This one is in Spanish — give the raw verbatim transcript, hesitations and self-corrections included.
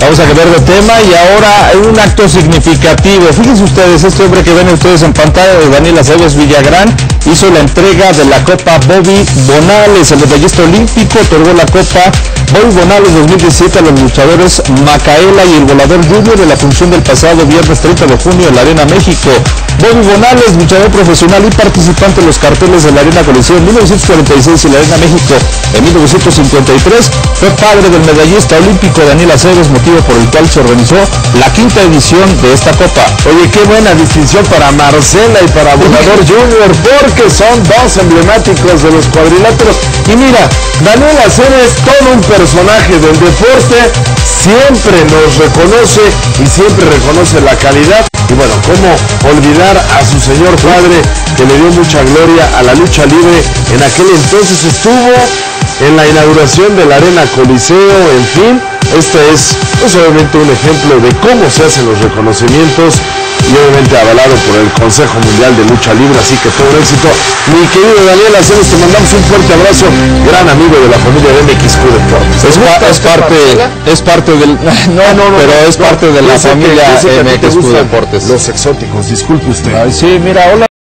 Vamos a cambiar de tema y ahora hay un acto significativo. Fíjense ustedes, este hombre que ven ustedes en pantalla, de Daniel Aceves Villagrán, hizo la entrega de la Copa Bobby Bonales. El medallista olímpico otorgó la Copa Bobby Bonales dos mil diecisiete a los luchadores Macaela y el Volador Junior de la función del pasado viernes treinta de junio en la Arena México. Bobby Bonales, luchador profesional y participante en los carteles de la Arena Coliseo en mil novecientos cuarenta y seis y la Arena México en mil novecientos cincuenta y tres, fue padre del medallista olímpico Daniel Aceves, motivo por el cual se organizó la quinta edición de esta Copa. Oye, qué buena distinción para Marcela y para Volador Junior, porque son dos emblemáticos de los cuadriláteros. Y mira, Daniel Aceves, todo un personaje del deporte, siempre nos reconoce y siempre reconoce la calidad. Y bueno, cómo olvidar a su señor padre, que le dio mucha gloria a la lucha libre. En aquel entonces estuvo en la inauguración de la Arena Coliseo, en fin. Este es pues, obviamente un ejemplo de cómo se hacen los reconocimientos y obviamente avalado por el Consejo Mundial de Lucha Libre, así que todo un éxito. Mi querido Daniel Aceves, te mandamos un fuerte abrazo, gran amigo de la familia de M X Q Deportes. Es, es parte, es parte del, no, no, no, pero es parte de la familia M X Q Deportes. Los exóticos, disculpe usted. Ay, sí, mira, hola.